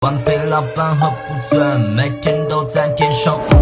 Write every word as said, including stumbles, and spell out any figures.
顽皮老板和不准，每天都在天上。